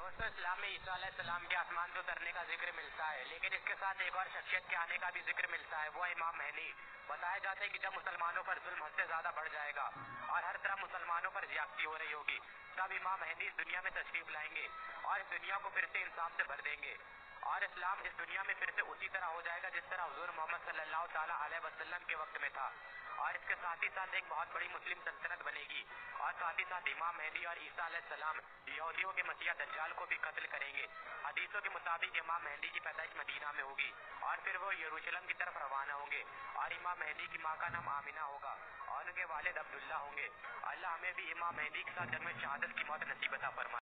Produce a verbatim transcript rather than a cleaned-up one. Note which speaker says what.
Speaker 1: दोस्तों, इस्लाम में ईसा अलैहिस्सलाम के आसमान से उतरने का जिक्र मिलता है, लेकिन इसके साथ एक और शख्सियत के आने का भी जिक्र मिलता है, वो है इमाम महदी। बताया जाता है कि जब मुसलमानों पर जुल्म हद से ज्यादा बढ़ जाएगा और हर तरफ मुसलमानों पर ज्यादती हो रही होगी, तब इमाम महदी इस दुनिया में तशरीफ लाएंगे और इस दुनिया को फिर से इंसाफ से भर देंगे और इस्लाम इस दुनिया में फिर से उसी तरह हो जाएगा जिस तरह हुजूर मोहम्मद सल्लल्लाहु ताला अलैहि वसल्लम के वक्त में था। और इसके साथ ही साथ एक बहुत बड़ी मुस्लिम सल्तनत बनेगी और साथ ही साथ इमाम महदी और ईसा अलैहिस्सलाम यहूदियों के मसीहा दज्जाल को भी कत्ल करेंगे। हदीसों के मुताबिक इमाम महदी की पैदाइश मदीना में होगी और फिर वो यरूशलेम की तरफ रवाना होंगे और इमाम महदी की माँ का नाम आमिना होगा और उनके वालिद अब्दुल्ला होंगे। अल्लाह हमें भी इमाम महदी के साथ जन्म शहादत की मौत नसीब अता फरमाए।